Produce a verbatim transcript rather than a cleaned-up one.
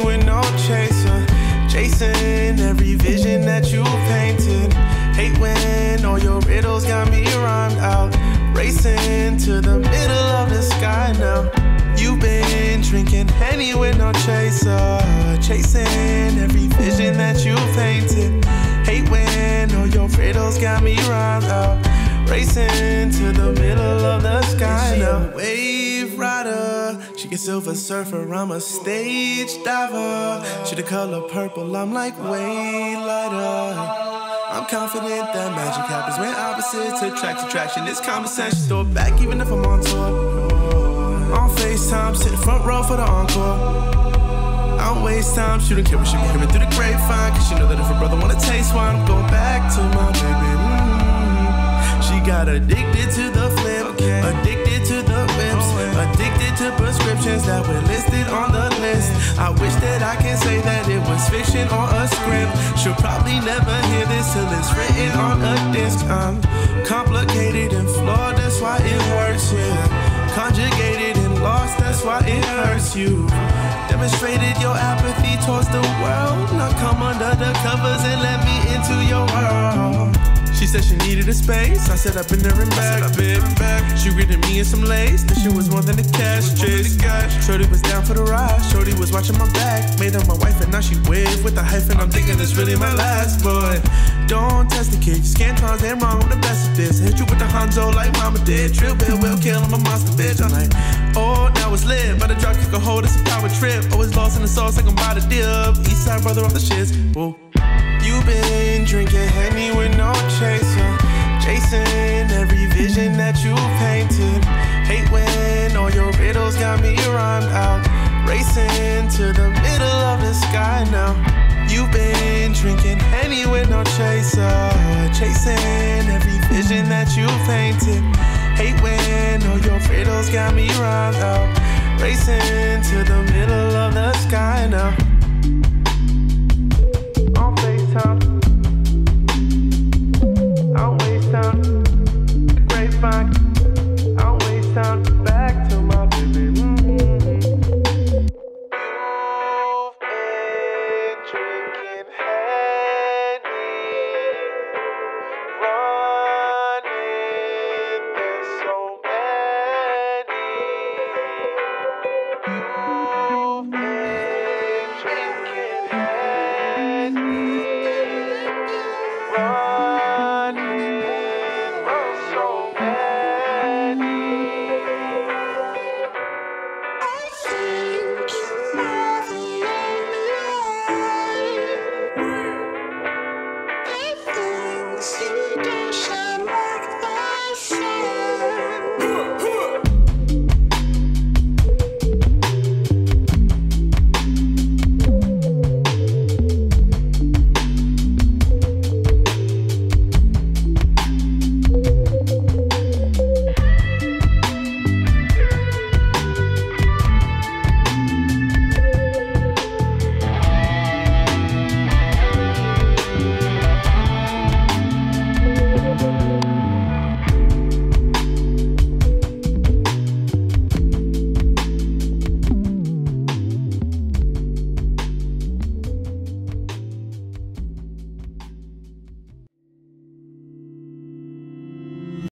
with no chaser. Chasing every vision that you painted. Hate when all your riddles got me rhymed out. Racing to the middle of the sky now. You've been drinking Henny with no chaser. Chasing every vision that you painted. Hate when all your riddles got me rhymed out. Racing to the middle of the sky now. Wave rider, she get silver surfer, I'm a stage diver. She the color purple, I'm like way lighter. I'm confident that magic happens when opposites attract attraction. This conversation throw it back even if I'm on tour. On FaceTime, sitting front row for the encore. I don't waste time, shooting camera, she be hearing through the grapevine. Cause she know that if her brother wanna taste wine, I'm going back to my baby. Mm-hmm. She got addicted to the flip, okay. Addicted to the whips, oh, yeah. Addicted to prescriptions that were listed on the list. I wish that I can say that it was fiction or a script. She'll probably never hear this till it's written on a disc. I'm complicated and flawed, that's why it works, yeah. Conjugated and lost, that's why it hurts you. Demonstrated your apathy towards the world. Now come under the covers and let me into your world. She said she needed a space. I said I've been there and back. I've been back. She greeted me in some lace. That shit was more than a cash chase. Shorty was down for the ride. Shorty was watching my back. Made her my wife and now she wave with the hyphen. I'm thinking it's really my last boy. Don't test the kid. You Scantron's ain't wrong. I'm the best at this. Hit you with the Hanzo like mama did. Trill bill will kill. I'm a monster bitch. I'm like, oh, now it's lit. By the drop kick a hold. It's a power trip. Always lost in the sauce like I'm by the dip. Eastside brother off the shits. Whoa. You've been drinking Henny with no chaser. Chasing every vision that you painted. Hate when all your riddles got me rhymed out. Racing to the middle of the sky now. You've been drinking Henny with no chaser. Chasing every vision that you painted. Hate when all your riddles got me rhymed out. Racing to the middle of the sky now.